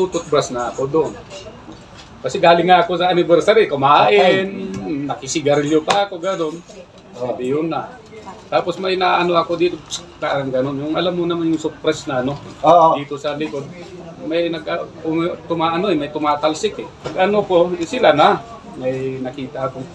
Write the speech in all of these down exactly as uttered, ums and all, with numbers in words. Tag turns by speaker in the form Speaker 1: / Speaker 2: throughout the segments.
Speaker 1: nagtututbrush na ako doon. Kasi galing nga ako sa anniversary, kumain, okay. Nakisigarilyo pa ako, gano'n. Sabi yun na. Tapos may naano ako dito, parang gano'n. Yung alam mo naman yung suppress na ano, oh, oh. Dito sa likod. May nag, um, tumaano eh, may tumatalsik eh. Pag ano po, sila na. May nakita akong,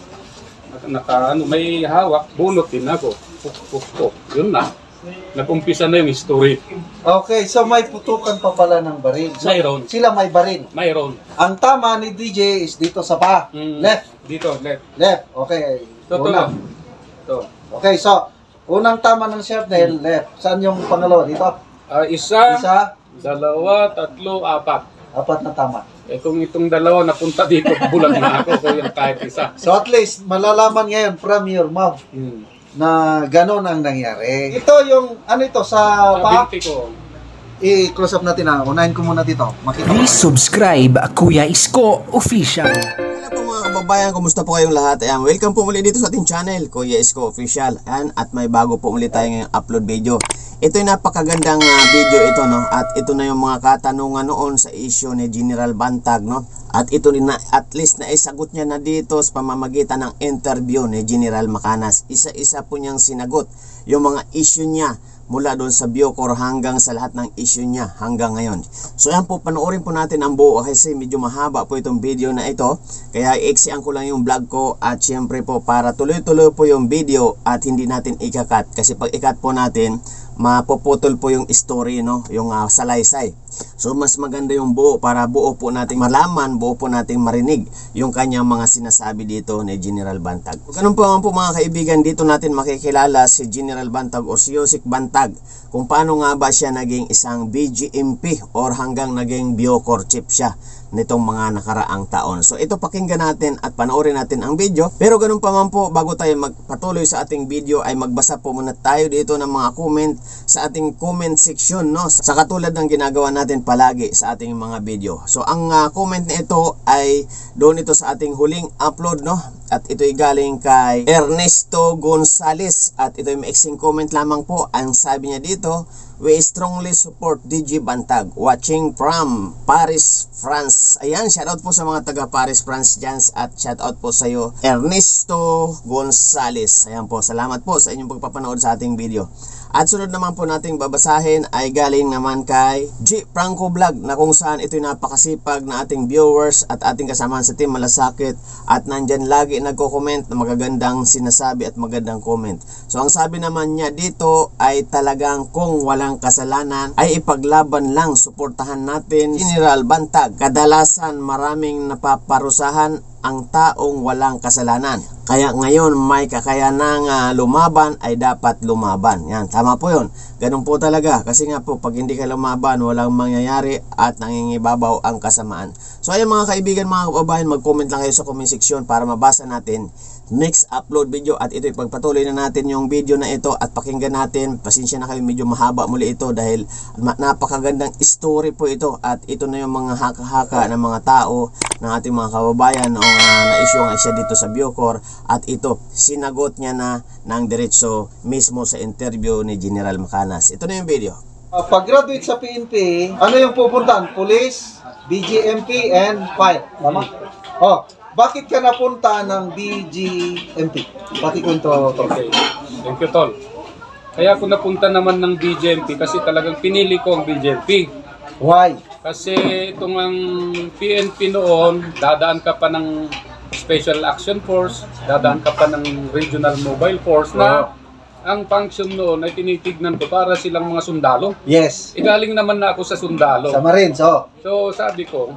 Speaker 1: naka, ano, may hawak, bunot din ako. Puk, puk, puk. Yun na. Nag-umpisa na yung history.
Speaker 2: Okay, so may putukan pa pala ng baril. So,
Speaker 1: mayroon.
Speaker 2: Sila may baril.
Speaker 1: Mayroon.
Speaker 2: Ang tama ni D J is dito sa pa. Mm, left.
Speaker 1: Dito, left.
Speaker 2: Left. Okay.
Speaker 1: Ito,
Speaker 2: Una.
Speaker 1: Ito.
Speaker 2: Okay, so unang tama ng Chef Nel, left. Saan yung pangalawa? Dito?
Speaker 1: Uh, isa,
Speaker 2: isa,
Speaker 1: dalawa, tatlo, apat.
Speaker 2: Apat na tama.
Speaker 1: Eh kung itong dalawa napunta dito, bulag na ako kung yung kahit isa.
Speaker 2: So at least, malalaman ngayon from your mouth. Hmm. Na gano'n ang nangyari. Ito yung, ano ito, sa pa?
Speaker 1: Ko.
Speaker 2: I-close up natin ha. Unahin ko muna dito. Makita.
Speaker 3: Please subscribe Kuya Isko Official.
Speaker 4: Hello po mga kababayan, kumusta po kayong lahat? Ayan, welcome po muli dito sa ating channel, Kuya Isko Official. Ayan, at may bago po muli tayo ngayong upload video. Ito yung napakagandang uh, video ito, no? At ito na yung mga katanungan noon sa issue ni General Bantag, no? At ito rin na, at least na isagot niya na dito sa pamamagitan ng interview ni General Macanas. Isa-isa po niyang sinagot yung mga issue niya mula doon sa Biocor hanggang sa lahat ng issue niya hanggang ngayon. So yan po, panoorin po natin ang buo kasi medyo mahaba po itong video na ito. Kaya i-exian ko lang yung vlog ko at syempre po para tuloy-tuloy po yung video at hindi natin ikakat. Kasi pag ikat po natin, mapuputol po yung story, no? Yung uh, salaysay. So mas maganda yung buo para buo po nating malaman, buo po nating marinig yung kanyang mga sinasabi dito ni General Bantag. Ganun po po mga kaibigan, dito natin makikilala si General Bantag o si Yusik Bantag kung paano nga ba siya naging isang B G M P or hanggang naging Biocor chief siya nitong mga nakaraang taon. So ito pakinggan natin at panoorin natin ang video. Pero ganun pa man po, bago tayo magpatuloy sa ating video ay magbasa po muna tayo dito ng mga comment sa ating comment section, no? Sa katulad ng ginagawa natin palagi sa ating mga video. So ang uh, comment na ito ay doon ito sa ating huling upload, no? At ito'y galing kay Ernesto Gonzales at ito'y maiksing comment lamang po. Ang sabi niya dito, we strongly support D J Bantag watching from Paris, France. Ayan, shoutout po sa mga taga Paris, France dyan at shoutout po sa iyo Ernesto Gonzales. Ayan po, salamat po sa inyong pagpapanood sa ating video. At sunod naman po nating babasahin ay galing naman kay G. Franco Vlog na kung saan ito'y napakasipag na ating viewers at ating kasamahan sa Team Malasakit at nandyan lagi nagko-comment na magagandang sinasabi at magandang comment. So ang sabi naman niya dito ay talagang kung walang kasalanan ay ipaglaban lang, suportahan natin General Bantag. Kadalasan maraming napaparusahan ang taong walang kasalanan. Kaya ngayon may kakayanang uh, lumaban ay dapat lumaban. Yan, tama po yun. Ganun po talaga. Kasi nga po, pag hindi ka lumaban, walang mangyayari at nangingibabaw ang kasamaan. So ayun mga kaibigan, mga kababayan, mag-comment lang kayo sa comment section para mabasa natin next upload video. At ito, pagpatuloy na natin yung video na ito at pakinggan natin. Pasensya na kayo, medyo mahaba muli ito dahil napakagandang story po ito. At ito na yung mga haka-haka ng mga tao ng ating mga kababayan o uh, na-issue nga siya dito sa Biocor. At ito, sinagot niya na ng diretso mismo sa interview ni General Macanas. Ito na yung video.
Speaker 2: Uh, Pag-graduate sa P N P, ano yung pupuntahan? Police, B G M P, and fire. Tama? Oh, bakit ka napunta ng B G M P? Bakit ko ito?
Speaker 1: Okay. Thank you, Tol. Kaya ako napunta naman ng B G M P kasi talagang pinili ko ang B G M P.
Speaker 2: Why?
Speaker 1: Kasi itong ang P N P noon, dadaan ka pa ng Special Action Force, dadaan ka pa ng Regional Mobile Force na ang function noon ay tinitignan ko para silang mga sundalo.
Speaker 2: Yes.
Speaker 1: Igaling naman na ako sa sundalo.
Speaker 2: Sa Marines, oh.
Speaker 1: So sabi ko,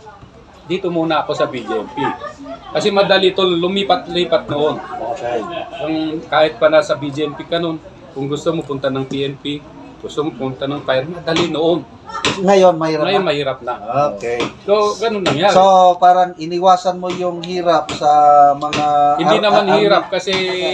Speaker 1: dito muna ako sa B G M P. Kasi madali ito lumipat-lipat noon.
Speaker 2: Okay.
Speaker 1: Ang, kahit pa nasa B G M P ka noon, kung gusto mo punta ng P N P, gusto mo punta ng fire, madali noon.
Speaker 2: Ngayon, mahirap
Speaker 1: Ngayon
Speaker 2: na?
Speaker 1: mahirap na.
Speaker 2: Okay.
Speaker 1: So, ganun nangyari.
Speaker 2: So, parang iniwasan mo yung hirap sa mga...
Speaker 1: Hindi naman hirap kasi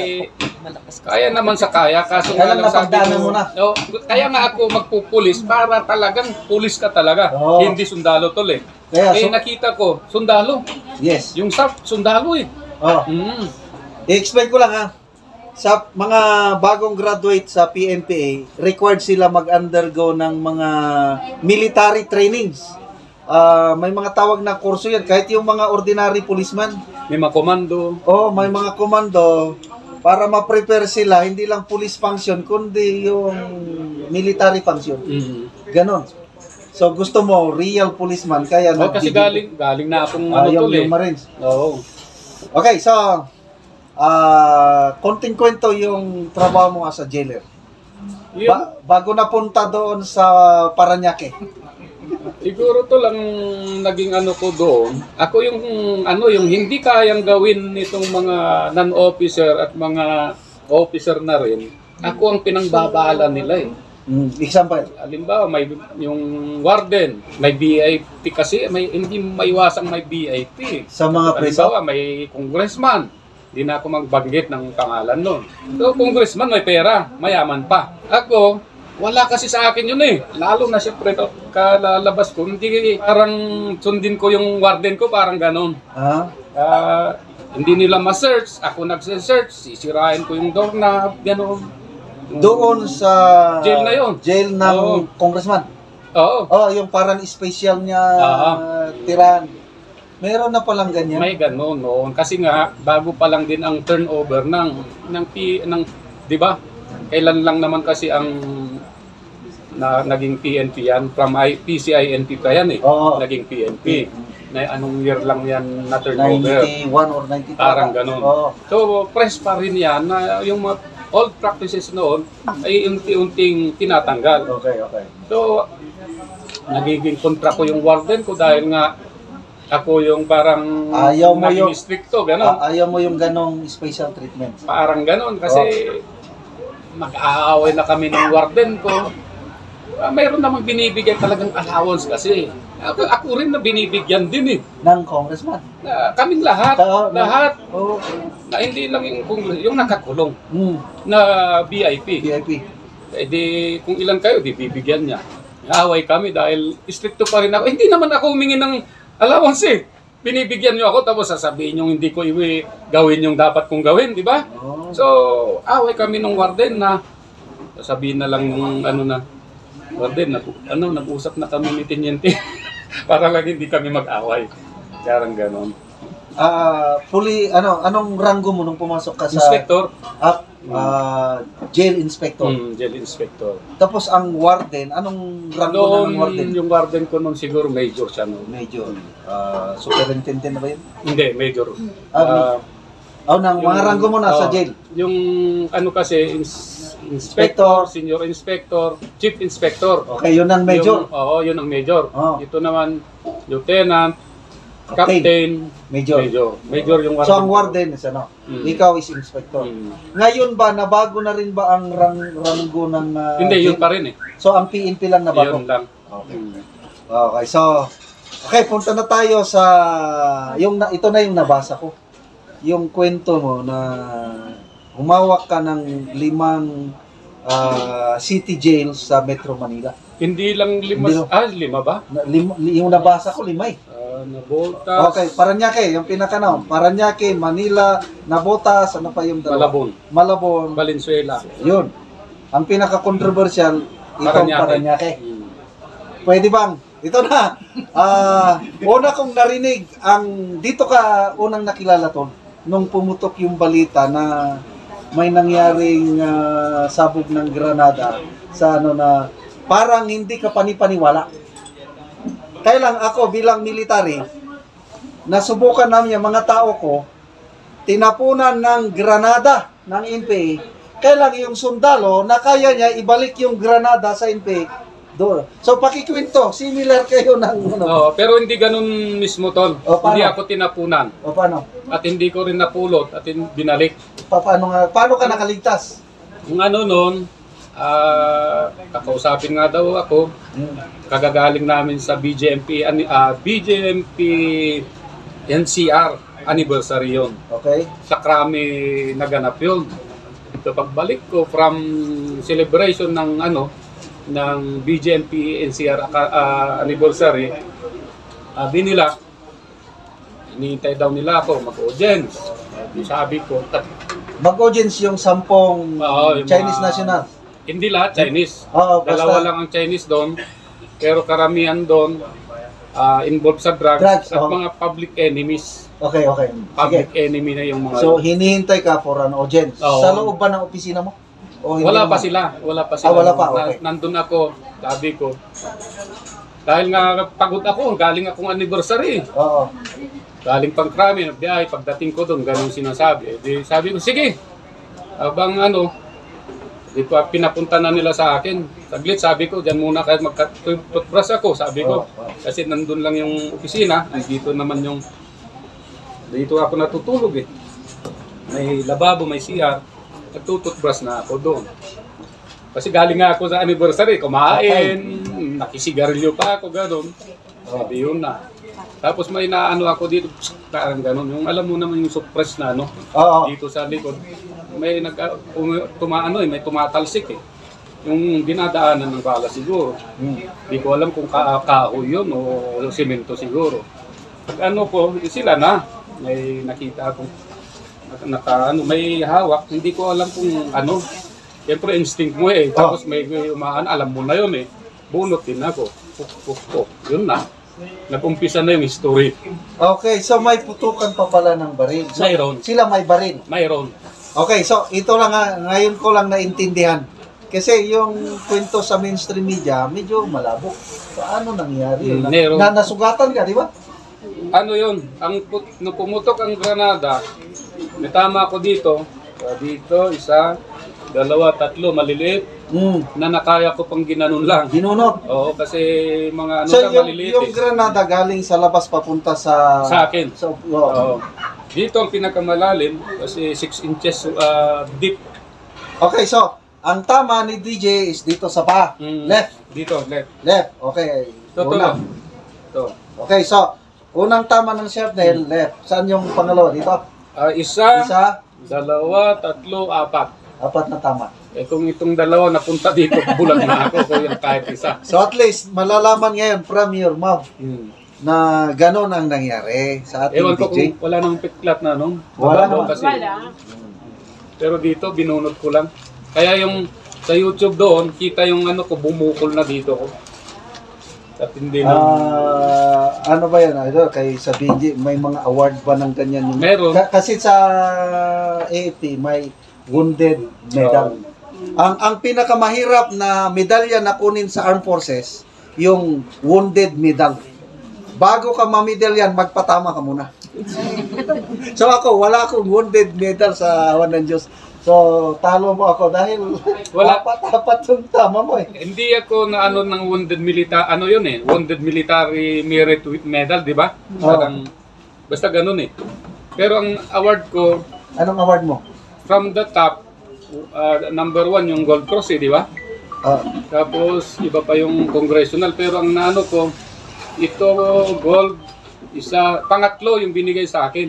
Speaker 1: kaya naman sa kaya. Kaso nga lang sabi ko, no, kaya nga ako magpupulis para talagang pulis ka talaga. Oh. Hindi sundalo tol eh. Kaya so, nakita ko, sundalo.
Speaker 2: Yes.
Speaker 1: Yung S A P, sundalo eh.
Speaker 2: Oh.
Speaker 1: Mm.
Speaker 2: I-explain ko lang ha. Sa mga bagong graduate sa P N P A, required sila mag-undergo ng mga military trainings. ah, may mga tawag na kurso yan. Kahit yung mga ordinary policeman,
Speaker 1: May mga komando.
Speaker 2: oh, may mga komando para ma-prepare sila, hindi lang police function, kundi yung military function.
Speaker 1: Mm.
Speaker 2: Ganon. So gusto mo, real policeman, kaya
Speaker 1: Oh, kasi
Speaker 2: nag-D D P.
Speaker 1: galing, galing na akong
Speaker 2: Ah,
Speaker 1: ano
Speaker 2: yung,
Speaker 1: tol eh.
Speaker 2: yung Marines.
Speaker 1: Oo.
Speaker 2: Okay, so, ah, konting kwento yung trabaho mo as a jailer.
Speaker 1: Yun,
Speaker 2: Ba- bago napunta doon sa Parañaque.
Speaker 1: siguro to lang naging ano ko doon. Ako yung ano yung hindi kayang gawin nitong mga non-officer at mga officer na rin. Ako ang pinangbabala nila eh.
Speaker 2: Mm, example.
Speaker 1: Halimbawa, may yung warden, may V I P kasi, may hindi maiwasang may V I P.
Speaker 2: Sa mga preso.
Speaker 1: Halimbawa, may congressman. Hindi na ako magbanggit ng pangalan nun. So, congressman may pera, mayaman pa. Ako, wala kasi sa akin yun eh. Lalo na siyempre kalalabas ko, hindi parang sundin ko yung warden ko, parang ganon.
Speaker 2: Ah,
Speaker 1: Ah, hindi nila ma-search, ako nagse-search, sisirain ko yung doorknob, ganon.
Speaker 2: doon sa
Speaker 1: Jail na yun.
Speaker 2: jail ng
Speaker 1: Oo.
Speaker 2: congressman.
Speaker 1: Oo.
Speaker 2: Oh, yung parang special niya
Speaker 1: Ah.
Speaker 2: tirahan. Meron na palang ganyan.
Speaker 1: May gano'n noon kasi nga bago pa lang din ang turnover ng ng P ng 'di ba? Kailan lang naman kasi ang na naging P N P yan from I, P C I N P pa yan eh.
Speaker 2: Oo.
Speaker 1: Naging P N P. Na anong year lang yan na turnover?
Speaker 2: ninety-one or ninety-two.
Speaker 1: Parang gano'n.
Speaker 2: Oo.
Speaker 1: So fresh pa rin yan na yung mga old practices noon ay unti-unting tinatanggal.
Speaker 2: Okay, okay.
Speaker 1: So nagiging kontra ko yung warden ko dahil nga ako yung parang
Speaker 2: Ayaw mo
Speaker 1: naging
Speaker 2: yung-
Speaker 1: stricto, gano'n.
Speaker 2: Ah, ayaw mo yung ganong special treatment.
Speaker 1: Parang gano'n kasi mag-aaway na kami ng warden ko. Ah, mayroon namang binibigyan talagang allowance kasi. Ako, ako rin na binibigyan din eh.
Speaker 2: Ng congressman.
Speaker 1: Na, kaming lahat,
Speaker 2: Oo, no.
Speaker 1: lahat.
Speaker 2: Oo.
Speaker 1: Na hindi lang yung, kung- yung nakakulong
Speaker 2: Mm,
Speaker 1: na V I P.
Speaker 2: V I P.
Speaker 1: Eh di, kung ilan kayo, di bibigyan niya. Away kami dahil stricto pa rin ako. Eh, hindi naman ako humingi ng allowance eh. Binibigyan niyo ako tapos sasabihin niyo hindi ko iwi gawin yung dapat kong gawin, di ba?
Speaker 2: Oh.
Speaker 1: So, away kami ng warden na sasabihin na lang ng ano na, warden, nag, ano, nag-usap na kami ni Teniente para lang hindi kami mag-away. Parang ganon.
Speaker 2: Ah, fully ano, anong ranggo mo nung pumasok ka sa
Speaker 1: Inspector,
Speaker 2: up ah, jail inspector?
Speaker 1: mm, jail inspector.
Speaker 2: Tapos ang warden, anong ranggo na ng warden?
Speaker 1: Noon, yung warden ko noon siguro major siya noon.
Speaker 2: Major. Ah, superintendent na ba yun?
Speaker 1: Hindi, major.
Speaker 2: Ah,
Speaker 1: Ah,
Speaker 2: Oh, nang mga
Speaker 1: yung-
Speaker 2: ranggo mo na sa
Speaker 1: oh,
Speaker 2: jail.
Speaker 1: Yung ano kasi, ins- inspector, senior inspector, chief inspector.
Speaker 2: Okay, yun ang major.
Speaker 1: Yung, oo, yun ang major.
Speaker 2: Oh.
Speaker 1: Ito naman, lieutenant,
Speaker 2: Captain.
Speaker 1: captain,
Speaker 2: Major.
Speaker 1: major. Major yung warden.
Speaker 2: So ang warden is ano?
Speaker 1: Mm.
Speaker 2: Ikaw is inspector.
Speaker 1: Hmm.
Speaker 2: Ngayon ba nabago na rin ba ang rang ranggo ng ah,
Speaker 1: Hindi,
Speaker 2: jail?
Speaker 1: yun pa rin eh.
Speaker 2: So ang P N P lang nabago.
Speaker 1: Yun lang.
Speaker 2: Okay.
Speaker 1: Hmm.
Speaker 2: Okay, so okay, punta na tayo sa yung na, ito na yung nabasa ko. Yung kwento mo na humawak ka ng limang ah, city jails sa Metro Manila.
Speaker 1: Hindi lang lima,
Speaker 2: Hindi lang.
Speaker 1: ah, lima ba?
Speaker 2: Na, lim- yung nabasa ko lima eh.
Speaker 1: Ah, Naboltas,
Speaker 2: Okay, Parañaque, yung pinaka na. Parañaque, Manila, Nabotas, ano pa yung dalawa?
Speaker 1: Malabon,
Speaker 2: Malabon.
Speaker 1: Valenzuela.
Speaker 2: Yun. Ang pinaka-controversial, itong
Speaker 1: Parañaque.
Speaker 2: Parañaque.
Speaker 1: Hmm.
Speaker 2: Pwede bang? Ito na. Ah, una kong narinig ang dito ka unang nakilala to nung pumutok yung balita na may nangyaring ah, sabog ng granada sa ano na parang hindi ka panipaniwala. Kaya lang ako bilang military, nasubukan namin yung mga tao ko, tinapunan ng granada ng N P A. Kaya lang yung sundalo na kaya niya ibalik yung granada sa N P A doon. So pakikwento, similar kayo ng ano.
Speaker 1: Oo, pero hindi ganun mismo tol.
Speaker 2: O, paano?
Speaker 1: Hindi ako tinapunan
Speaker 2: O paano?
Speaker 1: at hindi ko rin napulot at hin- binalik.
Speaker 2: Pa, paano, nga, paano ka nakaligtas?
Speaker 1: Yung ano noon, ah, kakausapin nga daw ako, kagagaling namin sa B J M P, ani- ah, B J M P N C R anniversary yun.
Speaker 2: Okay?
Speaker 1: Sa Krami naganap yun. So pagbalik ko from celebration ng ano, ng B J M P N C R ah, anniversary, sabi nila, hinihintay daw nila ako mag-audience. Sabi ko, "Tat-
Speaker 2: Mag-audience yung sampung
Speaker 1: Oo, yung
Speaker 2: Chinese
Speaker 1: mga-
Speaker 2: national.
Speaker 1: hindi lahat Chinese.
Speaker 2: Oo, basta-
Speaker 1: Dalawa lang ang Chinese doon, pero karamihan doon, ah, involved sa drugs,
Speaker 2: Drugs,
Speaker 1: at
Speaker 2: oh.
Speaker 1: mga public enemies.
Speaker 2: Okay, okay. Sige.
Speaker 1: Public enemy na yung mga...
Speaker 2: So, hinihintay ka for an audience.
Speaker 1: Oo.
Speaker 2: Sa loob ba ng opisina mo? O hindi
Speaker 1: wala
Speaker 2: naman?
Speaker 1: pa sila, wala pa sila.
Speaker 2: Ah, wala pa,
Speaker 1: Na-
Speaker 2: okay.
Speaker 1: Nandun ako, sabi ko. Dahil nga pagod ako, galing akong anniversary.
Speaker 2: Oo.
Speaker 1: Galing pang krami, nagbiyahe, pagdating ko doon, ganun sinasabi. Eh, di, sabi ko, sige, abang ano, di pa pinapunta na nila sa akin. Saglit, sabi ko, dyan muna kahit magka-toothbrush ako, sabi ko.
Speaker 2: Oo, oo.
Speaker 1: Kasi nandun lang yung opisina, dito naman yung, dito ako natutulog eh. May lababo, may C R, nagtututbrush na ako doon. Kasi galing nga ako sa anniversary, kumain, nakisigarilyo pa ako, gano'n. Sabi yun na. Tapos may naano ako dito, parang gano'n. Yung alam mo naman yung suppress na ano,
Speaker 2: Oo.
Speaker 1: dito sa likod. May nag, um, tumaano eh, may tumatalsik eh. Yung dinadaanan ng bala siguro.
Speaker 2: Hmm.
Speaker 1: Hindi ko alam kung ka kahoy yun o simento siguro. Pag ano ko, sila na. May nakita akong naka, ano, may hawak. Hindi ko alam kung ano. Siyempre instinct mo eh. Tapos may, may umaan, alam mo na yun eh. Bunot din ako. Puk, puk, puk. Yun na. Nag-umpisa na yung history.
Speaker 2: Okay, so may putukan pa pala ng baril. So,
Speaker 1: Mayroon.
Speaker 2: sila may baril.
Speaker 1: Mayroon.
Speaker 2: Okay, so ito lang nga, ngayon ko lang naintindihan. Kasi yung kwento sa mainstream media, medyo malabo. Paano nangyari yun?
Speaker 1: Mm, meron.
Speaker 2: Na, nasugatan ka, di ba?
Speaker 1: Ano yun? Ang put, nung pumutok ang granada, may tama ako dito. So, dito, isa, dalawa, tatlo, maliliit.
Speaker 2: Mm.
Speaker 1: Na nakaya ko pang ginanon lang.
Speaker 2: Ginunot.
Speaker 1: Oo, kasi mga ano
Speaker 2: So
Speaker 1: lang
Speaker 2: yung,
Speaker 1: maliliit
Speaker 2: yung
Speaker 1: eh.
Speaker 2: granada galing sa labas papunta sa...
Speaker 1: Sa akin.
Speaker 2: So, oo.
Speaker 1: Oo. Dito ang pinakamalalim kasi six inches uh, deep.
Speaker 2: Okay, so ang tama ni D J is dito sa pa.
Speaker 1: Mm,
Speaker 2: Left.
Speaker 1: Dito, left.
Speaker 2: Left. Okay.
Speaker 1: Ito,
Speaker 2: Una.
Speaker 1: ito.
Speaker 2: Okay, so unang tama ng Chef Nel, left. Saan yung pangalawa? Dito?
Speaker 1: Ah, isa,
Speaker 2: Isa,
Speaker 1: dalawa, tatlo, apat.
Speaker 2: apat na tama.
Speaker 1: Eh kung itong dalawa napunta dito, bulag na ako kung yung kahit isa.
Speaker 2: So at least malalaman ngayon from your mouth
Speaker 1: Hmm.
Speaker 2: na gano'n ang nangyari sa ating
Speaker 1: Ewan
Speaker 2: D
Speaker 1: ko
Speaker 2: J.
Speaker 1: kung wala nang piklat na no?
Speaker 2: Wala
Speaker 1: Babaw
Speaker 2: naman.
Speaker 1: kasi. Pero dito, binunot ko lang. Kaya yung sa YouTube doon, kita yung ano ko, bumukol na dito ko. At hindi na.
Speaker 2: Ah, ano ba yan? Ano, kay sa B J, may mga award ba ng ganyan? Yung,
Speaker 1: Meron.
Speaker 2: Ka- kasi sa A F P, may wounded medal. Ang ang pinakamahirap na medalya na kunin sa Armed Forces, yung wounded medal. Bago ka ma-medalyan, magpatama ka muna. So ako, wala akong wounded medal sa awan ng Diyos. So, talo mo ako dahil
Speaker 1: Wala.
Speaker 2: dapat-dapat yung tama mo eh.
Speaker 1: Hindi ako na ano ng wounded military, ano yun eh, wounded military merit with medal, di ba? Parang, basta ganun eh. Pero ang award ko,
Speaker 2: Anong award mo?
Speaker 1: from the top, uh, number one yung Gold Cross eh, di ba?
Speaker 2: Ah,
Speaker 1: Tapos, iba pa yung congressional. Pero ang naano ko, ito gold, isa, pangatlo yung binigay sa akin.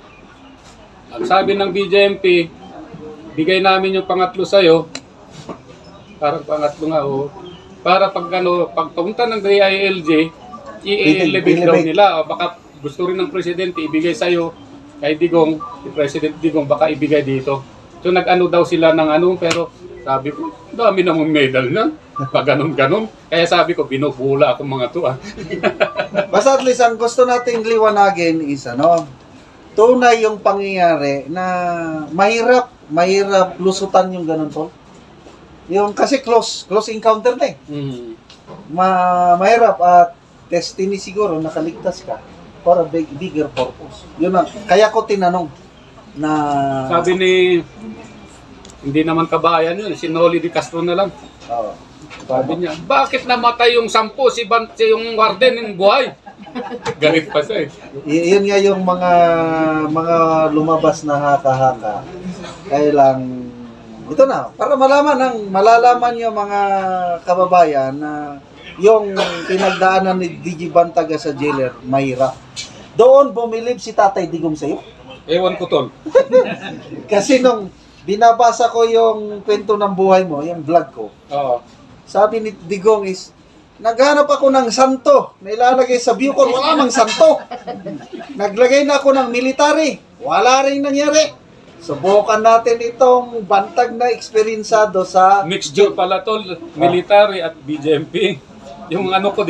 Speaker 1: Ang sabi ng B J M P, bigay namin yung pangatlo sa'yo, parang pangatlo nga oh, para pag ano, pagpunta ng D I L J, i-elevate daw
Speaker 2: Elevate.
Speaker 1: nila. O baka gusto rin ng presidente ibigay sa'yo, kay Digong, si President Digong, baka ibigay dito. So nag-ano daw sila ng ano, pero sabi ko, dami namang medal na. Pag ganun-ganun. Kaya sabi ko, binubula akong mga to ah.
Speaker 2: basta at least ang gusto nating liwanagin is ano, tunay yung pangyayari na mahirap, mahirap lusutan yung ganun po. Yung kasi close, close encounter na eh.
Speaker 1: Mm.
Speaker 2: Ma mahirap at destiny siguro nakaligtas ka for a big, bigger purpose. Yun ang, kaya ko tinanong na
Speaker 1: Sabi ni, hindi naman kabayan yun, si Noli Di Castro na lang.
Speaker 2: oh,
Speaker 1: Sabi niya, bakit namatay yung sampu, si, Ban, si yung warden yung buhay? Galit pa siya eh.
Speaker 2: y- yun nga yung mga mga lumabas na haka-haka. Kaya lang ito na, para malaman ng malalaman yung mga kababayan na yung pinagdaanan ni D J Bantaga sa jailer, mahirap. Doon bumilib si Tatay Digong sa'yo.
Speaker 1: Ewan ko tol.
Speaker 2: Kasi nung binabasa ko yung kwento ng buhay mo, yung vlog ko,
Speaker 1: Oo.
Speaker 2: sabi ni Digong is, naghanap ako ng santo na ilalagay sa Bucor, wala mang santo. Naglagay na ako ng military, wala rin nangyari. Subukan natin itong bantag na eksperyensado sa...
Speaker 1: Mixture pala tol, military at B J M P. Yung ano ko, di ba?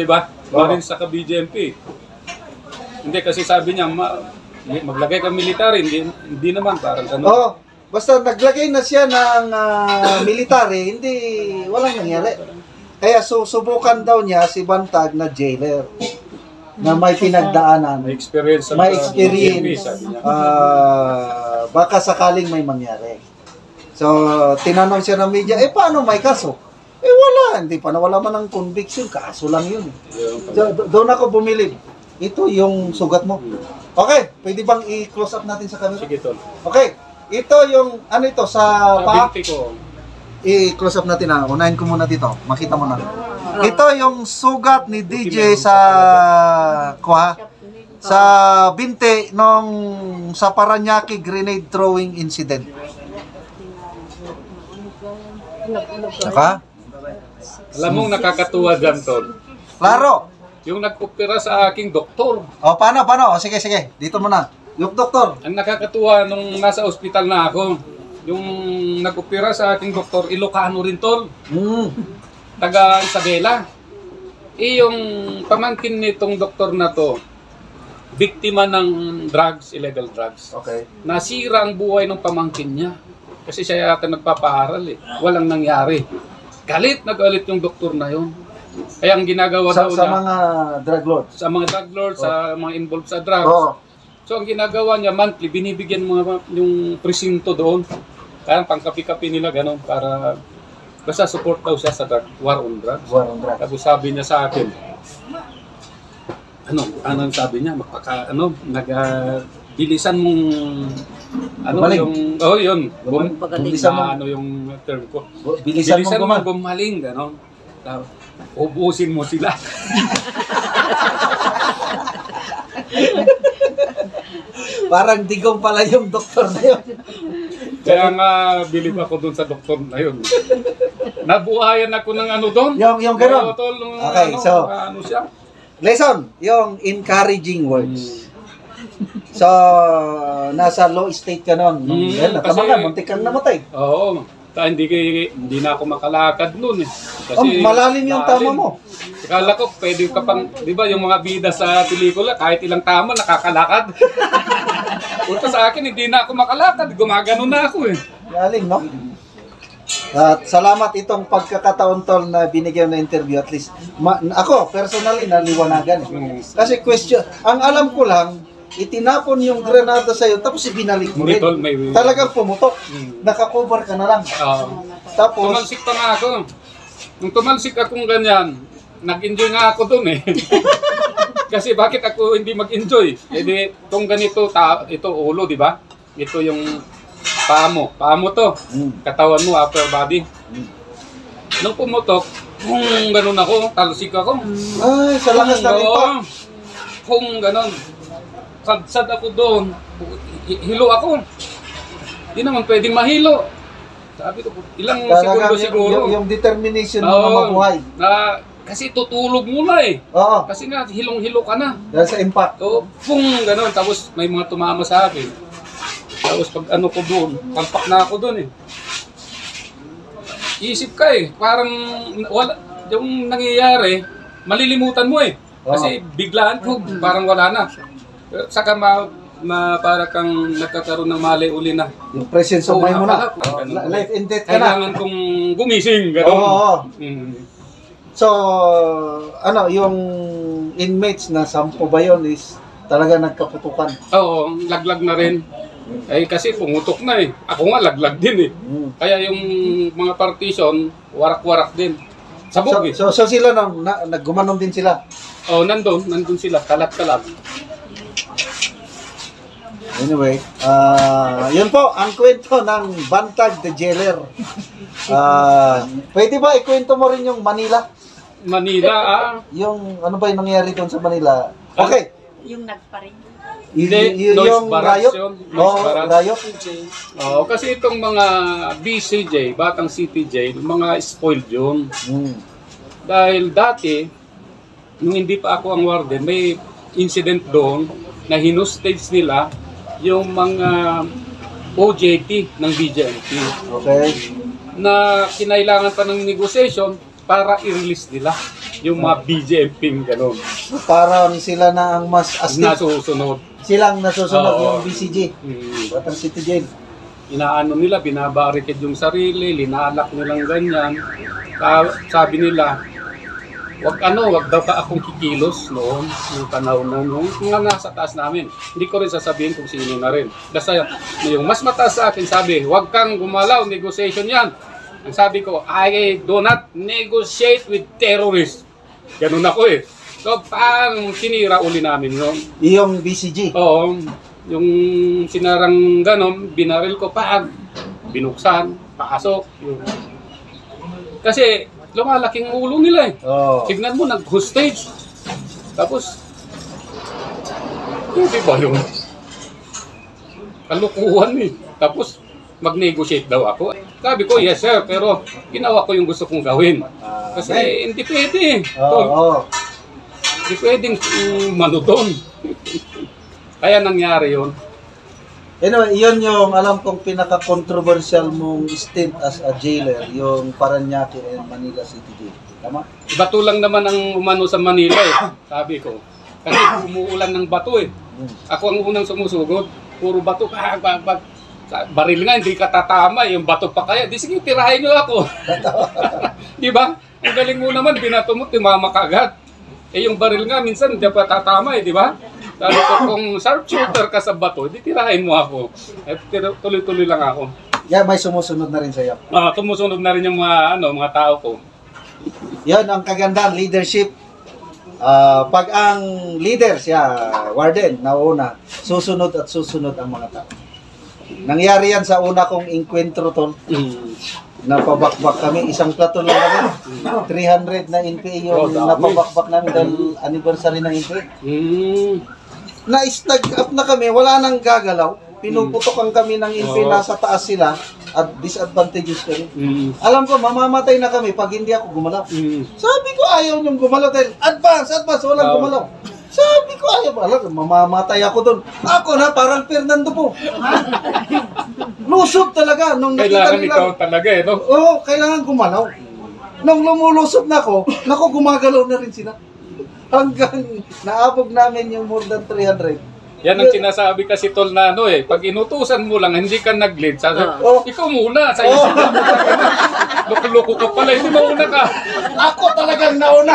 Speaker 1: Marines sa B J M P. Hindi kasi sabi niya, ma, maglagay ka military, hindi, hindi naman parang ano.
Speaker 2: Oh, basta naglagay na siya ng uh, military, hindi, walang nangyari. Kaya susubukan daw niya si Bantag na jailer na may pinagdaanan,
Speaker 1: May experience sa
Speaker 2: may
Speaker 1: sa B J M P,
Speaker 2: experience,
Speaker 1: sabi niya.
Speaker 2: ah, baka sakaling may mangyari. So, tinanong siya ng media, eh paano may kaso? Eh wala, hindi pa nawala man ng conviction, kaso lang yun.
Speaker 1: Yung-
Speaker 2: So, do- doon ako bumilib. Ito yung sugat mo. Okay, pwede bang i-close up natin sa camera?
Speaker 1: Sige, tol.
Speaker 2: Okay, ito yung, ano ito, sa
Speaker 1: Sa
Speaker 2: paa?
Speaker 1: binti ko,
Speaker 2: I-close up natin na. Unahin ko muna dito. Makita mo na. Ito yung sugat ni D J sa kuha sa binti nung sa Paranaque grenade throwing incident. Naka?
Speaker 1: alam mong nakakatuwa dyan, tol.
Speaker 2: Klaro.
Speaker 1: Yung nag-opera sa aking doktor.
Speaker 2: O, paano, paano? O, sige, sige. Dito muna. Yung doktor.
Speaker 1: Ang nakakatuwa nung nasa ospital na ako, yung nag-opera sa aking doktor, Ilocano rin, tol.
Speaker 2: Hmm.
Speaker 1: Taga Isabela. Eh, yung pamangkin nitong doktor na to, biktima ng drugs, illegal drugs.
Speaker 2: Okay.
Speaker 1: Nasira ang buhay ng pamangkin niya. Kasi siya yata nagpapaaral eh. Walang nangyari. Galit na galit yung doktor na yun. Kaya ang ginagawa
Speaker 2: Sa,
Speaker 1: daw
Speaker 2: sa
Speaker 1: niya,
Speaker 2: mga drug lords.
Speaker 1: sa mga drug lords, sa mga involved sa drugs.
Speaker 2: Oo.
Speaker 1: So ang ginagawa niya monthly, binibigyan mga yung presinto doon. Kaya pangkapi-kapi nila gano'n para basta support daw siya sa drug, war on drugs.
Speaker 2: War on drugs.
Speaker 1: Tapos sabi niya sa akin, ano, ano ang sabi niya, magpaka, ano, nag, ah, bilisan mong, ano
Speaker 2: Gumaling.
Speaker 1: yung, oh yun, bum,
Speaker 2: Bilisan mo.
Speaker 1: na, ano yung term ko.
Speaker 2: Bilisan,
Speaker 1: Bilisan
Speaker 2: mo
Speaker 1: mo
Speaker 2: gumaling.
Speaker 1: gumaling, gano'n. Tapos, ubusin mo sila.
Speaker 2: Parang digong pala yung doktor na yun.
Speaker 1: Kaya nga, bilib ako dun sa doktor na yun. Nabuhayan ako ng ano doon.
Speaker 2: Yung, yung gano'n.
Speaker 1: Oo, tol, nung
Speaker 2: Okay,
Speaker 1: ano,
Speaker 2: so-
Speaker 1: ano siya.
Speaker 2: Lesson, yung encouraging words. So, nasa low state ka nun. Nung,
Speaker 1: Mm,
Speaker 2: well,
Speaker 1: kasi-
Speaker 2: natama ka, muntik kang namatay.
Speaker 1: Oo. Ta, hindi, ki- hindi na ako makalakad noon eh.
Speaker 2: Oh, malalim yung tama mo.
Speaker 1: Akala ko, pwede ka pang, di ba yung mga bida sa pelikula, kahit ilang tama, nakakalakad. Punta sa akin, hindi na ako makalakad. Gumagano na ako eh.
Speaker 2: Galing, no? At salamat itong pagkakataon tol na binigyan na interview at least. Ma- ako, personally, naliwanagan. Eh.
Speaker 1: Mm.
Speaker 2: Kasi question, ang alam ko lang, itinapon yung granada sa'yo, tapos ibinalik mo
Speaker 1: Hindi,
Speaker 2: rin.
Speaker 1: tol, may-
Speaker 2: Talagang pumutok.
Speaker 1: Mm.
Speaker 2: Nakakover ka na lang.
Speaker 1: Oo.
Speaker 2: Tapos,
Speaker 1: Tumalsik pa nga ako. Nung tumalsik akong ganyan, nag-enjoy nga ako doon eh. Kasi bakit ako hindi mag-enjoy? Eh di, itong ganito, ta- ito ulo, di ba? Ito yung paa mo. Paa mo to.
Speaker 2: Mm.
Speaker 1: Katawan mo, upper body. Nung pumutok, kung ganun ako, talsik ako.
Speaker 2: ay, sa lakas ng
Speaker 1: Oo.
Speaker 2: impact.
Speaker 1: Kung ganun. Sadsad ako doon. Hi- Hilo ako. Di naman pwedeng mahilo. Sabi ko, ilang segundo
Speaker 2: Talagang
Speaker 1: siguro.
Speaker 2: yung, yung determination mo na
Speaker 1: Oo,
Speaker 2: mabuhay.
Speaker 1: na, kasi tutulog muna eh.
Speaker 2: Oo,
Speaker 1: Kasi nga, hilong-hilo ka na.
Speaker 2: dahil sa impact.
Speaker 1: So, pung, gano'n. Tapos may mga tumama sa akin. Tapos pag ano ko doon, palpak na ako doon eh. Isip ka eh, parang wala, yung nangyayari, malilimutan mo eh. Kasi biglaan ko, parang wala na. Saka ma, ma, para kang nagkakaroon ng mali uli na.
Speaker 2: Yung presence of
Speaker 1: Oo,
Speaker 2: mind mo na.
Speaker 1: napaka- ganun.
Speaker 2: Li- Life and death ka na.
Speaker 1: Kailangan kong gumising, gano'n.
Speaker 2: Oo, oo.
Speaker 1: Mm.
Speaker 2: So, ano, yung inmates na sampo ba yun is talaga nagkaputukan.
Speaker 1: Oo, laglag na rin. Eh kasi pumutok na eh. Ako nga laglag din eh.
Speaker 2: Mm.
Speaker 1: Kaya yung mga partition, warak-warak din.
Speaker 2: So,
Speaker 1: Sabog eh.
Speaker 2: so, so sila, na, na, naggumanom din sila.
Speaker 1: Oh, nandun, nandun sila, kalat-kalat.
Speaker 2: Anyway, ah yun po ang kwento ng Bantag the Jailer. Ah, pwede ba ikwento mo rin yung Manila?
Speaker 1: Manila, ah.
Speaker 2: Yung ano ba yung nangyari doon sa Manila? Okay.
Speaker 5: Yung nagparing.
Speaker 2: Y-
Speaker 1: Hindi,
Speaker 2: y-
Speaker 1: Noise
Speaker 2: yung
Speaker 1: Barrage
Speaker 2: riot?
Speaker 1: yun.
Speaker 2: Oo,
Speaker 1: Noise Barrage.
Speaker 2: riot.
Speaker 1: Oo, kasi itong mga B C J, Batang City J, mga spoiled yun.
Speaker 2: Mm.
Speaker 1: Dahil dati, nung hindi pa ako ang warden, may incident doon na hinustage nila yung mga O J T ng B J M P
Speaker 2: Okay.
Speaker 1: na kinailangan pa ng negotiation para i-release nila. Yung mga B J M P, gano'n.
Speaker 2: Parang sila na ang mas astig.
Speaker 1: Nasusunod.
Speaker 2: Silang nasusunod
Speaker 1: Oo.
Speaker 2: yung B C G.
Speaker 1: Mm.
Speaker 2: Batang City Jail.
Speaker 1: Inaano nila, binabarikid yung sarili, linalak nilang ganyan. Sa- sabi nila, wag ano, wag daw ka akong kikilos noon, yung panahon na nung mga nasa taas namin. Hindi ko rin sasabihin kung sino na rin. Basta yung mas mataas sa akin, sabi, wag kang gumalaw, negotiation yan. Ang sabi ko, I do not negotiate with terrorists. Ganun ako eh. So, parang tinira uli namin yun.
Speaker 2: Yung B C G.
Speaker 1: Oo, yung sinarang ganon, binaril ko pa, binuksan, pasok. Yung... Kasi lumalaking ulo nila eh.
Speaker 2: Oh.
Speaker 1: Tignan mo, nag-hostage. Tapos, hindi ba yun? Kalukuhan eh. Tapos, mag-negotiate daw ako. Sabi ko, yes sir, pero ginawa ko yung gusto kong gawin. Kasi hindi pwede.
Speaker 2: Oo.
Speaker 1: Tol.
Speaker 2: Oh,
Speaker 1: Hindi pwedeng um, manudon. Kaya nangyari yun.
Speaker 2: Anyway, yun yung alam kong pinaka-controversial mong stint as a jailer, yung Paranaque and Manila City Jail. Tama?
Speaker 1: Bato lang naman ang umano sa Manila eh, sabi ko. Kasi umuulan ng bato eh. Ako ang unang sumusugod. Puro bato. Pag, pag, pag, baril nga, hindi ka tatama. Yung bato pa kaya. Di sige, tirahin nyo ako. Di ba? Ang galing mo naman, binato mo, timama ka agad. Eh yung baril nga, minsan hindi pa tatama eh, di ba? Sabi ko, kung sharpshooter ka sa bato, di tirahin mo ako. Eh, tuloy-tuloy lang ako.
Speaker 2: Yeah, may sumusunod na rin sa'yo.
Speaker 1: Ah, tumusunod na rin yung mga, ano, mga tao ko.
Speaker 2: Yan ang kagandahan, leadership. Ah, pag ang leader siya, warden, nauna, susunod at susunod ang mga tao. Nangyari yan sa una kong inkwentro, tol.
Speaker 1: Mm.
Speaker 2: Napabakbak kami, isang platon lang kami. three hundred na N P A yung
Speaker 1: Oh, dami.
Speaker 2: napabakbak namin dahil anniversary ng N P A.
Speaker 1: Mm.
Speaker 2: Na-stag up na kami, wala nang gagalaw. Pinuputokan kami ng N P A,
Speaker 1: Oh.
Speaker 2: nasa taas sila at disadvantages kami.
Speaker 1: Mm.
Speaker 2: Alam ko, mamamatay na kami pag hindi ako gumalaw.
Speaker 1: Mm.
Speaker 2: Sabi ko, ayaw niyong gumalaw dahil advance, advance, walang
Speaker 1: Oh.
Speaker 2: gumalaw. Sabi ko, ayaw, alam, mamamatay ako doon. Ako na, parang Fernando po. Lusob talaga. Nung nakita
Speaker 1: Kailangan
Speaker 2: nila,
Speaker 1: ikaw talaga eh, no?
Speaker 2: oo, kailangan gumalaw. Nung lumulusob na ako, naku, gumagalaw na rin sila. Hanggang naabog namin yung more than three hundred.
Speaker 1: Yan ang sinasabi kasi tol na ano eh, pag inutusan mo lang, hindi ka nag-lead, sabi,
Speaker 2: Oh.
Speaker 1: ikaw muna, sa isip mo, loko-loko ka pala, hindi mauna ka.
Speaker 2: Ako talagang nauna.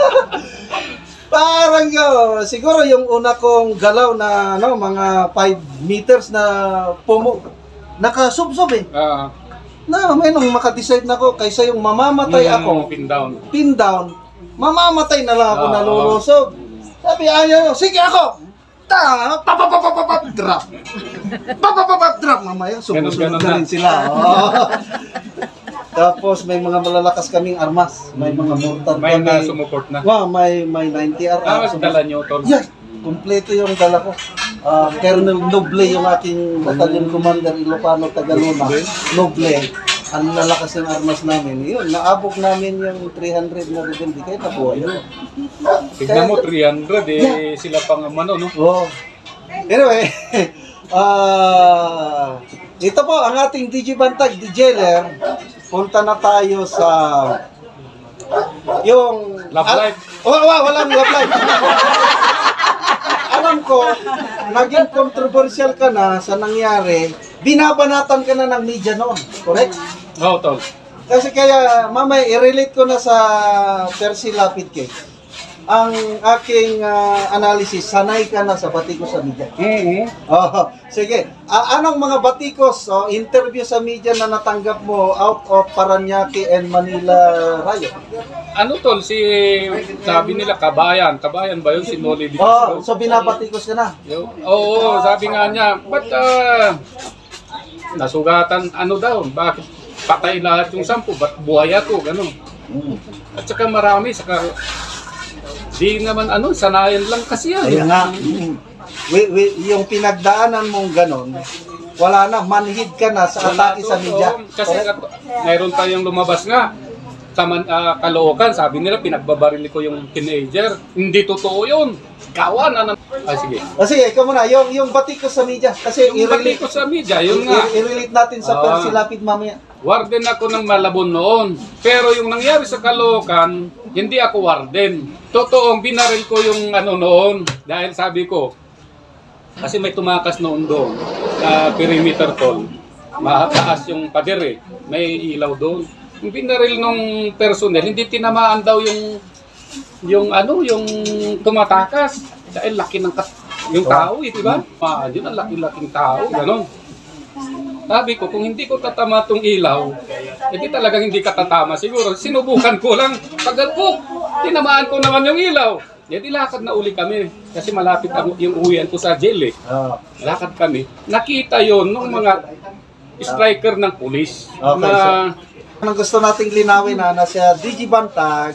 Speaker 2: Parang yun, siguro yung una kong galaw na ano, mga five meters na pumo, nakasubsob eh.
Speaker 1: Ah,
Speaker 2: Na, may nung makadecide na ako, kaysa yung mamamatay
Speaker 1: mm,
Speaker 2: ako,
Speaker 1: pin down.
Speaker 2: pin down, mamamatay na lang ako
Speaker 1: Ah,
Speaker 2: nalulusob. Sabi, ayaw, sige ako! Ta, papapapapap, drop. Papapapap, drop. Mamaya, sumusunod
Speaker 1: Ganun-ganun
Speaker 2: na
Speaker 1: na.
Speaker 2: rin sila. Oo. Tapos may mga malalakas kaming armas, may mga mortar
Speaker 1: May na
Speaker 2: kami.
Speaker 1: sumuport na.
Speaker 2: Wow, may may ninety R.
Speaker 1: Ah, mas dala nyo tol.
Speaker 2: Yes, kumpleto yung dala ko. Ah, Colonel Noble yung aking battalion commander Ilocano Tagalona. Noble. Ang lalakas ng armas namin. Yun, naabot namin yung three hundred na rebelde. Kaya nabuhay yun.
Speaker 1: Tignan mo, three hundred eh, sila pang ano, no?
Speaker 2: Oh. Anyway, ah ito po ang ating D J Bantag, D J Jailer. Punta na tayo sa yung
Speaker 1: Love
Speaker 2: Al-
Speaker 1: life.
Speaker 2: Oh, oh, walang love life. Alam ko, naging controversial ka na sa nangyari, binabanatan ka na ng media noon, correct?
Speaker 1: Oo, tol.
Speaker 2: Kasi kaya, mamaya, i-relate ko na sa Percy Lapid case. Ang aking ah, analysis, sanay ka na sa batikos sa media.
Speaker 1: Mm-hmm.
Speaker 2: Oh, sige. Ah, anong mga batikos o interview sa media na natanggap mo out of Paranaque and Manila riot?
Speaker 1: Ano tol, si, sabi nila kabayan. Kabayan ba yun? Si Noli Di
Speaker 2: Oh,
Speaker 1: Castro?
Speaker 2: so binabatikos ka na.
Speaker 1: Yo- Oo, sabi nga niya, ba't ah, nasugatan, ano daw, bakit patay lahat yung sampu, ba't buhay ako, gano'n. At saka marami, saka, di naman ano, sanayan lang kasi yan.
Speaker 2: Ayun nga. wi- wi- yung pinagdaanan mong ganon, wala na, manhid ka na sa atake sa media.
Speaker 1: Oo, kasi kat- mayroon tayong lumabas nga, sa man, ah, Caloocan, sabi nila, pinagbabarili ko yung teenager. Hindi totoo yun. kawanan. Ah, sige.
Speaker 2: Ah, sige, ikaw muna, yung, yung batikos sa media. Kasi
Speaker 1: Yung bati
Speaker 2: i-relate,
Speaker 1: ko sa media, yun nga.
Speaker 2: i- i-relate natin sa
Speaker 1: Ah.
Speaker 2: Percy Lapid mamaya.
Speaker 1: Warden ako ng Malabon noon. Pero yung nangyari sa Caloocan, hindi ako warden. Totoong binaril ko yung ano noon. Dahil sabi ko, kasi may tumakas noon doon sa perimeter toll. Mataas yung pader eh. May ilaw doon. Yung binaril nung personnel, hindi tinamaan daw yung yung ano, yung tumatakas. Dahil laki ng kat- yung tao eh, di ba? Ah, yun ang laki-laking tao, ganon. Sabi ko, kung hindi ko tatama tong ilaw, hindi talagang hindi ka tatama. Siguro, sinubukan ko lang. Pagkalpok, tinamaan ko naman yung ilaw. Hindi lakad na uli kami. Kasi malapit ang, yung uwian ko sa jail eh.
Speaker 2: Ah.
Speaker 1: Lakad kami. Nakita yon ng mga striker ng pulis.
Speaker 2: Okay,
Speaker 1: na,
Speaker 2: Ang gusto nating linawin na nasa D G Bantag,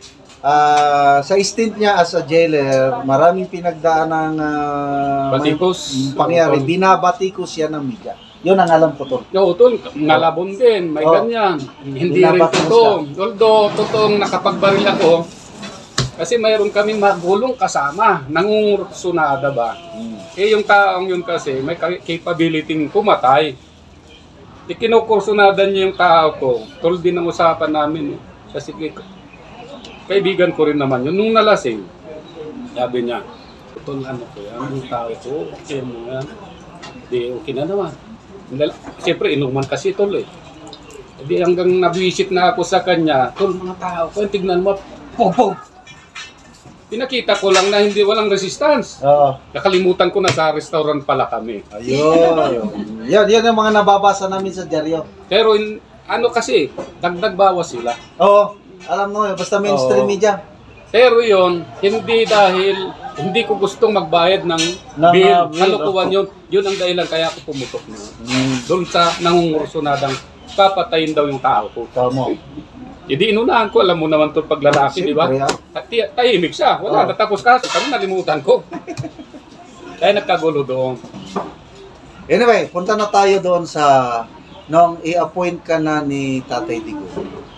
Speaker 2: ah, sa stint niya as a jailer, maraming pinagdaan ng ah,
Speaker 1: Batikos.
Speaker 2: may pangyari. Binabatikos yan ng media. Yun ang alam ko to.
Speaker 1: no, tol, ngalabon din. May
Speaker 2: Oh.
Speaker 1: ganyan. Hindi rin
Speaker 2: Binabatikos
Speaker 1: totoo. Although, totoong nakapagbaril ako, kasi mayroon kaming magulong kasama, nangungursunada ba? Eh yung taong yun kasi may ka- capability pumatay. Ikinukursunada niya yung tao ko. Tol din ang usapan namin. Eh. Kasi kaibigan ko rin naman yun. Nung nalasing, sabi niya, tol ano ko yan, yung tao ko, okay mo yan. Di okay na naman. Lala- Siyempre, inuman kasi tol eh. Di hanggang nabisit na ako sa kanya, tol mga tao ko, tignan mo, pum pum. Pinakita ko lang na hindi walang resistance.
Speaker 2: Oo.
Speaker 1: Nakalimutan ko na sa restaurant pala kami.
Speaker 2: Ayun. Yan, yan ang mga nababasa namin sa dyaryo.
Speaker 1: Pero in, ano kasi, dagdag bawas sila.
Speaker 2: Oo. Alam mo, basta mainstream
Speaker 1: Oo.
Speaker 2: media.
Speaker 1: Pero yon hindi dahil hindi ko gustong magbayad ng
Speaker 2: Ng,
Speaker 1: bill.
Speaker 2: uh, bill,
Speaker 1: Kalokohan
Speaker 2: oo.
Speaker 1: yun. Yun ang dahilan kaya ako pumutok na.
Speaker 2: Mm.
Speaker 1: Doon sa nangungursunadang papatayin daw yung tao ko.
Speaker 2: Tama.
Speaker 1: Hindi inunahan ko, alam mo naman itong paglalaki, di ba?
Speaker 2: Siyempre, ah.
Speaker 1: Ti- Tahimik siya. Wala,
Speaker 2: Oh.
Speaker 1: natapos kaso. Kami nalimutan ko. Kaya nagkagulo doon.
Speaker 2: Anyway, punta na tayo doon sa nung i-appoint ka na ni Tatay Digong.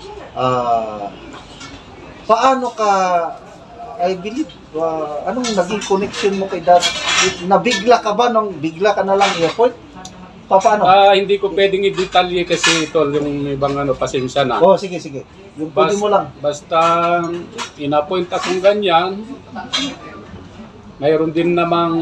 Speaker 2: Ah, paano ka, I believe, ah, anong naging connection mo kay Dad? Nabigla ka ba nung bigla ka na lang i-appoint? Pa, paano?
Speaker 1: Ah, hindi ko pwedeng i-detalye kasi ito yung ibang ano, pasensya na.
Speaker 2: Oh, sige, sige. Yung pwede
Speaker 1: Bas-
Speaker 2: mo lang.
Speaker 1: Basta in-appoint akong ganyan. Mayroon din namang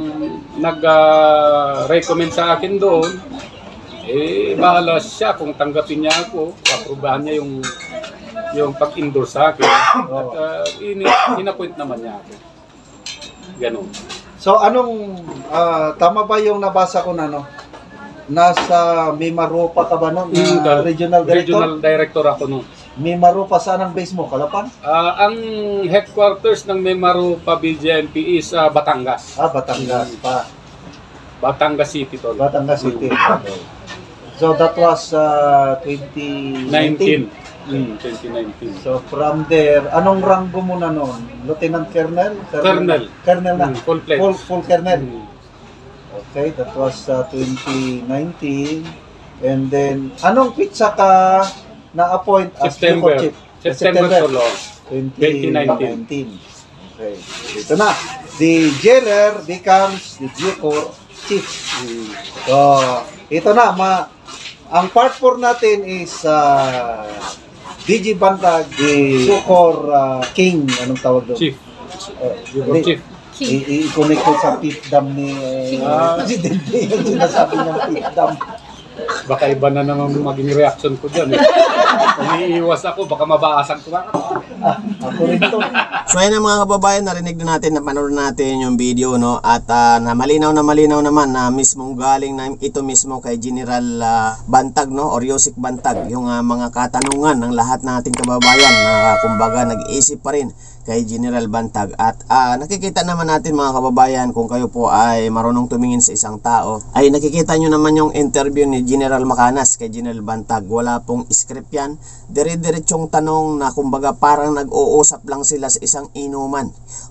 Speaker 1: nag-recommend sa akin doon. Eh, bahala siya kung tanggapin niya ako, aprubahan niya yung yung pag-endorse sa akin. At uh, in- in-appoint naman niya ako. Ganun.
Speaker 2: So, anong, ah, tama ba yung nabasa ko na, no? Nasa Mimaropa ka ba, no? Na
Speaker 1: Mm, the
Speaker 2: regional director?
Speaker 1: Regional director ako noon.
Speaker 2: Mimaropa, saan ang base mo? Kalapan?
Speaker 1: Ah, ang headquarters ng Memarupa B J M P is sa Batangas.
Speaker 2: Ah, Batangas pa.
Speaker 1: Batangas City tol.
Speaker 2: Batangas City. Okay. So that was uh, twenty nineteen.
Speaker 1: nineteen. Mm, twenty nineteen.
Speaker 2: So from there, anong ranggo mo na noon? Lieutenant Colonel?
Speaker 1: Colonel.
Speaker 2: Colonel na.
Speaker 1: Mm, full pledge.
Speaker 2: Full, full Colonel.
Speaker 1: Mm.
Speaker 2: Okay, that was uh, twenty nineteen. And then, anong pizza ka na-appoint as
Speaker 1: September.
Speaker 2: Bucor Chief?
Speaker 1: September tol.
Speaker 2: twenty nineteen. Okay. Ito na. The jailer becomes the Bucor Chief.
Speaker 1: Mm.
Speaker 2: So, ito na. Ma ang part four natin is uh, D G Bantag, the Bucor uh, King. Anong tawag doon?
Speaker 1: Chief.
Speaker 2: Uh,
Speaker 1: Bucor
Speaker 2: hindi.
Speaker 1: Chief.
Speaker 2: I- i- I-connect ko sa fifth dam ni uh, Presidente. Yung sinasabi niyang fifth dam.
Speaker 1: Baka iba na naman maging reaction ko dyan. Eh. Umiiwas ako, baka mabaasan ko.
Speaker 2: Ah, ako rin to.
Speaker 4: So ayan ang mga kababayan, narinig na natin, napanood natin yung video, no? At ah, na malinaw na malinaw naman na mismong galing na ito mismo kay General ah, Bantag, no? Or Yusik Bantag, yung ah, mga katanungan ng lahat nating kababayan na kumbaga nag-iisip pa rin kay General Bantag. At ah, nakikita naman natin mga kababayan, kung kayo po ay marunong tumingin sa isang tao, ay nakikita nyo naman yung interview ni General Macanas kay General Bantag. Wala pong script yan, dire-diretsong tanong na kumbaga parang nag-uusap lang sila sa isang inuman.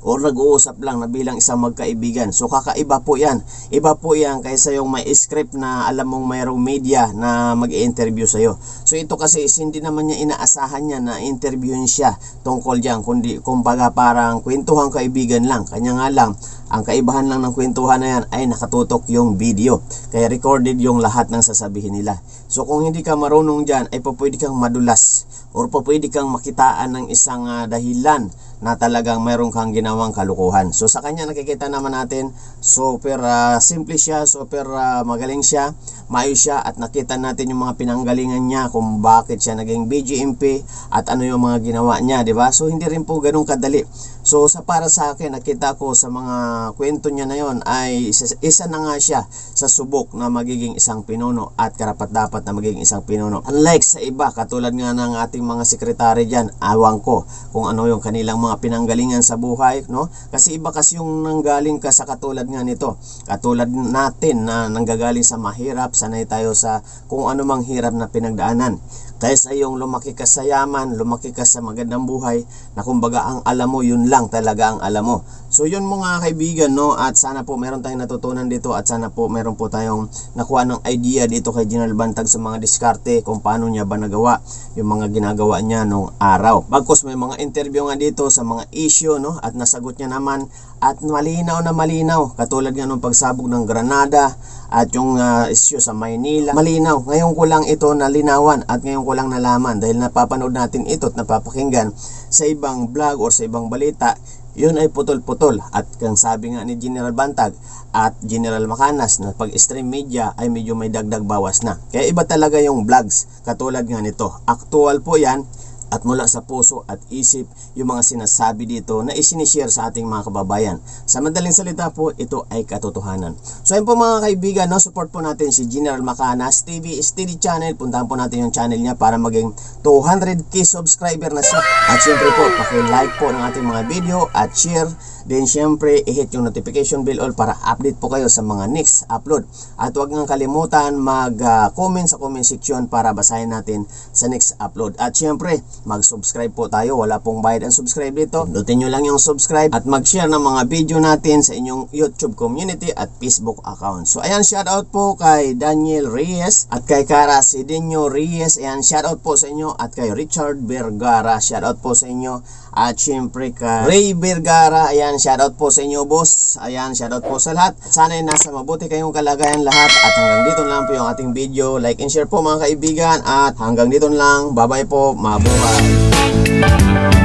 Speaker 4: o nag-uusap lang na bilang isang magkaibigan. So kakaiba po yan. Iba po yan kaysa yung may script na alam mong mayroong media na mag-i-interview sa'yo. So ito kasi is hindi naman niya inaasahan niya na interviewin siya tungkol dyan, kundi kumbaga parang kwentuhang kaibigan lang. Kanya nga lang, ang kaibahan lang ng kwentuhan na yan ay nakatutok yung video. Kaya recorded yung lahat ng sasabihin nila. So kung hindi ka marunong dyan, ay pwede kang madulas or pwede kang makitaan ng isang uh, dahilan na talagang mayroon kang ginawang kalukuhan. So sa kanya nakikita naman natin, super uh, simple siya, super uh, magaling siya, maayos siya, at nakita natin yung mga pinanggalingan niya kung bakit siya naging B G M P at ano yung mga ginawa niya, di ba? So hindi rin po ganun kadali. So sa para sa akin, nakita ko sa mga kwento niya na yon ay isa, isa na nga siya sa subok na magiging isang pinuno at karapat-dapat na magiging isang pinuno. Unlike sa iba, katulad nga ng ating mga sekretary dyan, awang ko kung ano yung kanilang mga pinanggalingan sa buhay, no? Kasi iba kasi yung nanggaling ka sa katulad nga nito. Katulad natin na nanggagaling sa mahirap, sanay tayo sa kung ano mang hirap na pinagdaanan. Kaysa yung lumaki ka sa yaman, lumaki ka sa magandang buhay, na kumbaga ang alam mo, yun lang talaga ang alam mo. So yun mga kaibigan, no, at sana po meron tayong natutunan dito, at sana po meron po tayong nakuha ng idea dito kay General Bantag sa mga diskarte kung paano niya ba nagawa yung mga ginagawa niya nung araw. Bagkus may mga interview nga dito sa mga issue, no, at nasagot niya naman at malinaw na malinaw, katulad nga nung pagsabog ng Granada at yung uh, issue sa Maynila. Malinaw. Ngayon ko lang ito nalinawan at ngayon ko lang nalaman dahil napapanood natin ito at napapakinggan sa ibang vlog or sa ibang balita. Yun ay putol-putol, at kang sabi nga ni General Bantag at General Macanas na pag-stream media ay medyo may dagdag bawas na. Kaya iba talaga yung vlogs katulad nga nito. Actual po yan at mula sa puso at isip yung mga sinasabi dito na isinishare sa ating mga kababayan. Sa madaling salita po, ito ay katotohanan. So ayun po mga kaibigan, no, support po natin si General Macanas T V Steady Channel. Puntahan po natin yung channel niya para maging two hundred K subscriber na siya. At syempre po, paki-like po ng ating mga video at share. Then syempre, i-hit yung notification bell all para update po kayo sa mga next upload. At huwag nang kalimutan mag-comment uh, sa comment section para basahin natin sa next upload. At syempre, mag-subscribe po tayo. Wala pong bayad ang subscribe dito. Pindutin nyo lang yung subscribe at mag-share ng mga video natin sa inyong YouTube community at Facebook account. So ayan, shoutout po kay Daniel Reyes at kay Cara Sidenio Reyes. Ayan, shoutout po sa inyo. At kay Richard Vergara, shoutout po sa inyo. At syempre kay Ray Vergara, ayan, shoutout po sa inyo boss. Ayan, shoutout po sa lahat. Sana ay nasa mabuti kayong kalagayan lahat. At hanggang dito lang po yung ating video. Like and share po mga kaibigan. At hanggang dito lang. Bye bye po. Mabuhay.